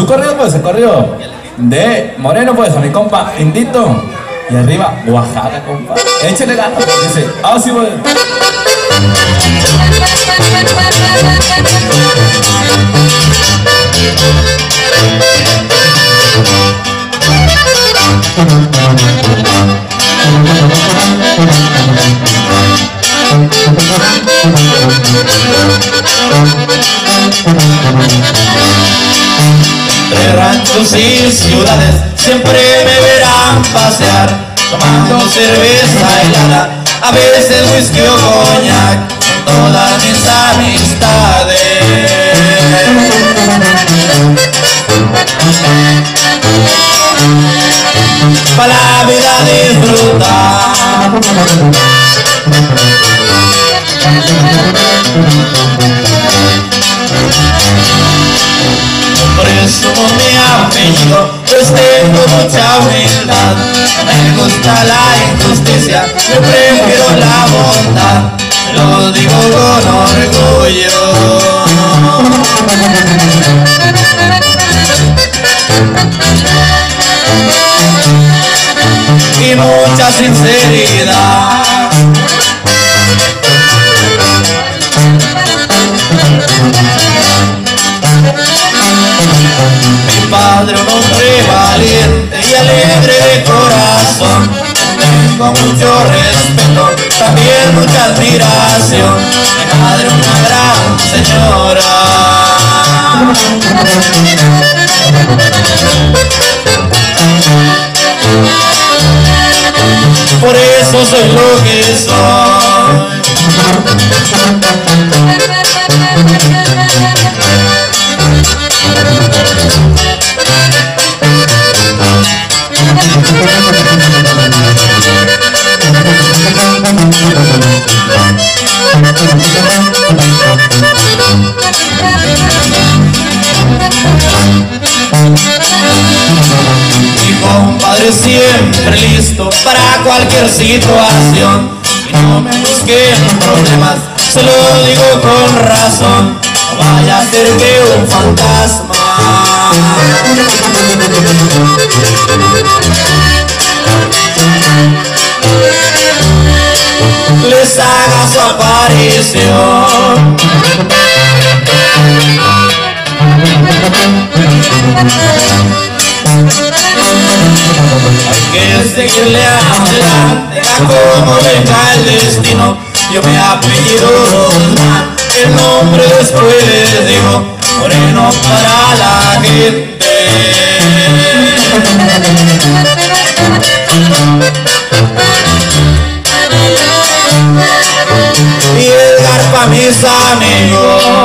Su corrido pues, el corrido de Moreno pues, a mi compa Indito. Y arriba, Oaxaca, compa. Échale ganas, dice, ah, sí, pues. Entre ranchos y ciudades siempre me verán pasear, tomando cerveza helada, a veces whisky o coñac, con todas mis amistades. Para la vida disfrutar, por eso mi apellido, pues tengo mucha humildad. Me gusta la injusticia, yo prefiero la bondad, lo digo con orgullo. Y mucha sinceridad. Mi padre, un hombre valiente y alegre de corazón, tengo mucho respeto, también mucha admiración. Mi madre, una gran señora. Por eso soy lo que soy. Mi compadre siempre listo para cualquier situación, y no me busquen problemas, se lo digo con razón, no vaya a ser que un fantasma les haga su aparición. Hay que seguirle adelante a como venga el destino. Yo me apellido Guzmán, el nombre después les digo, Moreno para la gente. Y Edgar pa' mis amigos.